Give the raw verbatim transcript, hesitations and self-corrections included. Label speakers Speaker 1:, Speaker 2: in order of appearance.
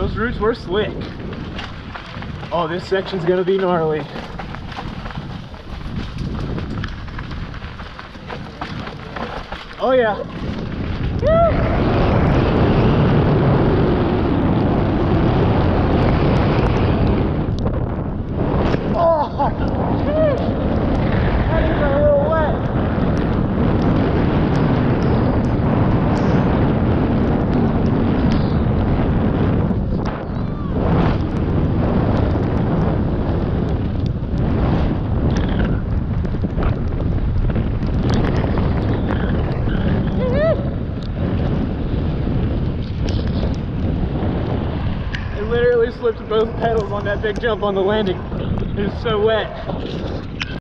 Speaker 1: those roots were slick. Oh, this section's gonna be gnarly. Oh yeah. Woo! That is a little wet. I literally slipped both pedals on that big jump on the landing. It was so wet.